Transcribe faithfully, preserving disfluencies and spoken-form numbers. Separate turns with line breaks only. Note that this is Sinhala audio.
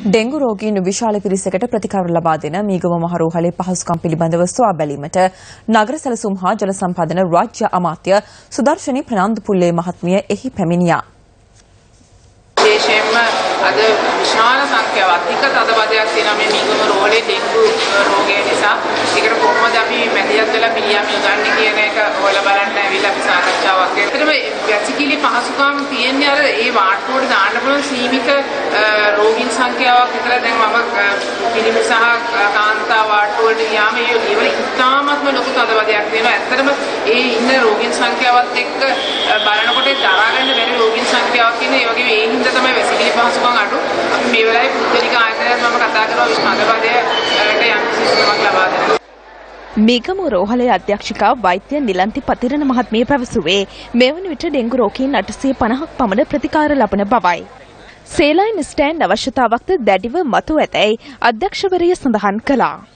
ඩෙංගු රෝගීන් විශාල පිරිසකට ප්‍රතිකාර ලබා දෙන මීගම මහ රෝහලේ පහසුකම් පිළිබඳව සොයා බැලීමට නගර සැලසුම් හා ජල සම්පාදන රාජ්‍ය අමාත්‍ය සුදර්ශනී ප්‍රනාන්දුපුල්ලේ මහත්මිය එහි පැමිණියා.
විශේෂයෙන්ම අද විශාල සංඛ්‍යාවක් අධික තදබදයක් තියෙනවා මේ මීගම රෝහලේ ඩෙංගු රෝගය නිසා. ඒකට කොහොමද අපි මැදිහත් වෙලා පිළියම් යොදන්නේ කියන එක හොයලා බලන්න ඇවිල්ලා අපි සාකච්ඡාවක් කරා. ඒතරම වැසිකිලි පහසුකම් තියෙන්නේ අර ඒ වාට්ටුවට දාන්න පුළුවන් සීමිත රෝගීන් සංඛ්‍යාවක් විතර. දැන් මම පිළිමි සහ කාන්තා වාට්ටුවලට ගියාම ඒ ඉවර ඉතාමත්ම ලොකු තදබදයක් තියෙනවා. ඇත්තටම ඒ ඉන්න රෝගීන් සංඛ්‍යාවත් එක්ක බලනකොට දරා ගන්න බැරි රෝගීන් සංඛ්‍යාවක් ඉන්නේ. ඒ වගේම ඒ හින්දා තමයි වැසිකිලි පහසුකම් අඩු. අපි මේ වෙලාවේ පුද්ගලික ආයතනයක් මම කතා කරනවා විශ්වවිද්‍යාලයට යම් සිස්ටමක් ලබා දෙන්න.
මීගම රෝහලේ අධ්‍යක්ෂිකා වෛද්‍ය නිලන්ති පතිරණ මහත්මිය පැවසුවේ මෙවන විට ඩෙංගු රෝගීන් අටසිය පනහක් පමණ ප්‍රතිකාර ලබන බවයි. සේලයින් ස්ටෑන්ඩ් අවශ්‍යතාවක්ද දැඩිව මතු ඇතැයි අධ්‍යක්ෂවරිය සඳහන් කළා.